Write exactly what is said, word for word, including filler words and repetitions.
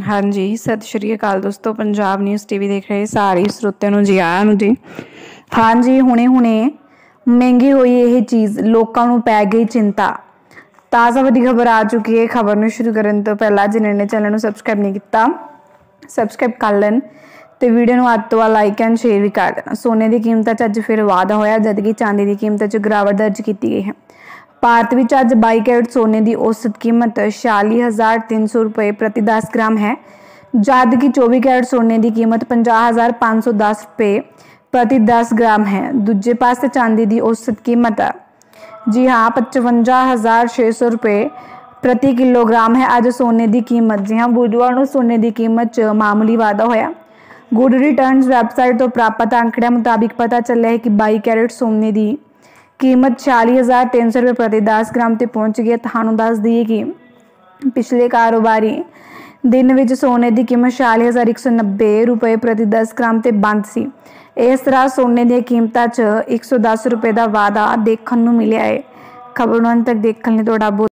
हाँ जी, सत श्री अकाल दोस्तों। पंजाब न्यूज़ टीवी देख रहे सारे ਸਰੋਤਿਆਂ ਨੂੰ ਜੀ ਆਇਆਂ ਨੂੰ ਜੀ। हाँ जी, ਹੁਣੇ ਹੁਣੇ ਮਹਿੰਗੀ ਹੋਈ ਇਹ ਚੀਜ਼ ਲੋਕਾਂ ਨੂੰ ਪੈ ਗਈ ਚਿੰਤਾ। ਤਾਜ਼ਾ ਵੱਡੀ ਖਬਰ ਆ ਚੁੱਕੀ ਹੈ। ਖਬਰ ਨੂੰ ਸ਼ੁਰੂ ਕਰਨ ਤੋਂ ਪਹਿਲਾਂ ਜਿਨ੍ਹਾਂ ਨੇ ਚੈਨਲ ਨੂੰ ਸਬਸਕ੍ਰਾਈਬ ਨਹੀਂ ਕੀਤਾ, ਸਬਸਕ੍ਰਾਈਬ ਕਰ ਲੈਣ ਤੇ ਵੀਡੀਓ ਨੂੰ ਅੱਧ ਤੋਂ ਲਾਈਕ ਐਂਡ ਸ਼ੇਅਰ ਵੀ ਕਰ ਦੇਣਾ। ਸੋਨੇ ਦੀ ਕੀਮਤਾਂ 'ਚ ਅੱਜ ਫਿਰ ਵਾਧਾ ਹੋਇਆ, ਜਦਕਿ ਚਾਂਦੀ ਦੀ ਕੀਮਤਾਂ 'ਚ ਗਿਰਾਵਟ ਦਰਜ ਕੀਤੀ ਗਈ ਹੈ। ਭਾਰਤ ਵਿੱਚ ਅੱਜ बाईस कैरेट सोने की औसत कीमत छियाली हज़ार तीन सौ रुपये प्रति दस ग्राम है, जबकि चौबीस कैरेट सोने की कीमत पचास हज़ार पाँच सौ दस रुपये प्रति दस ग्राम है। दूजे पासे चांदी की औसत कीमत जी हाँ पचवंजा हज़ार छे सौ रुपये प्रति किलोग्राम है। अज सोने की कीमत जी हाँ बुधवार को सोने की कीमत च मामूली वाधा होया। गुड रिटर्न्स वैबसाइट तो प्राप्त आंकड़ियों मुताबिक पता चला है कि बाईस कैरेट सोने की कीमत छियाली हज़ार तीन सौ रुपये प्रति दस ग्राम तक पहुँच गई है। थानू दस दईए कि पिछले कारोबारी दिन में सोने की कीमत छियाली हज़ार एक सौ नब्बे रुपये प्रति दस ग्राम से बंद सी। इस तरह सोने दी कीमतां च एक सौ दस रुपये का वाधा देखने को मिला है। खबर अंत तक देखने लिए तुहाडा बहुत